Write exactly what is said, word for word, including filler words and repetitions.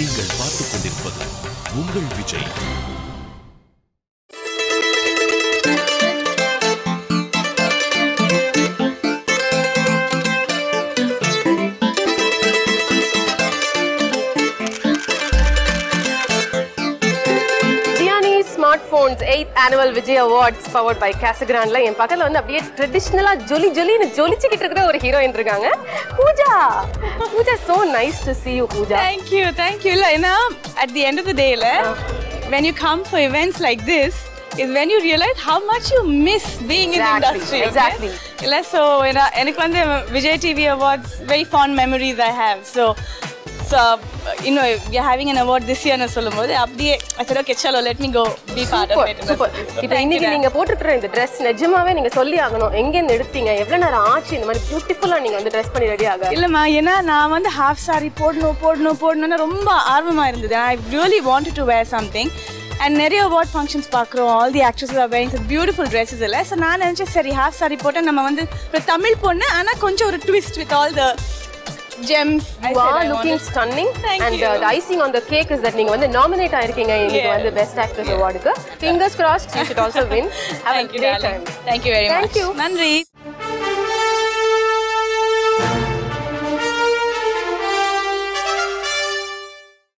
நீங்கள் பார்த்துக் கொண்டிருப்பது உங்கள் Vijay. Smartphones eighth annual Vijay Awards powered by Casagrande. என் பக்கத்துல வந்து அப்படியே ட்ரெடிஷனலா ஜொலி ஜொலின்னு ஜொலிச்சிக்கிட்டு இருக்கிற ஒரு ஹீரோயின் இருக்காங்க. Pooja. Pooja, so nice to see you, Pooja. Thank you, thank you. You know, at the end of the day, uh. when you come for events like this, is when you realize how much you miss being exactly, in the industry. Exactly. Okay? So, you know, எனக்கு வந்து Vijay T V Awards, very fond memories I have. So, so you know, you're having an award this year na சொல்லும்போது அப்படியே I said okay chalo let me go be part super, of it. Super. இப்போ இன்னைக்கு நீங்க போட்டுக்கிற இந்த Dress நிஜமாவே நீங்க சொல்லி ஆகணும். எங்க இருந்து எடுத்தீங்க? எவ்வளவு நேரம் ஆச்சு இந்த மாதிரி பியூட்டிஃபுல்லா நீங்க வந்து Dress பண்ணி ரெடி ஆக? இல்லம்மா, ஏன்னா நான் வந்து half saree போடணும் போடணும் போடணும்னு ரொம்ப ஆர்வமா இருந்தது. I really wanted to wear something. And நிறைய award functions பார்க்குறோம். All the actresses are wearing some beautiful dresses இல்லை. So நான் நினைச்சேன் சரி half saree போட்டால் நம்ம வந்து ஒரு தமிழ் பொண்ணு ஆனால் கொஞ்சம் ஒரு twist with all the gems. You are looking stunning. Thank and you. Uh, the icing on the cake is that நீங்க வந்து nominate ஆயிருக்கீங்க இன்னைக்கு வந்து Best Actress Award க்கு. Fingers crossed you should also win. Have Thank a you, great darling. time. Thank you very Thank much. you. நன்றி.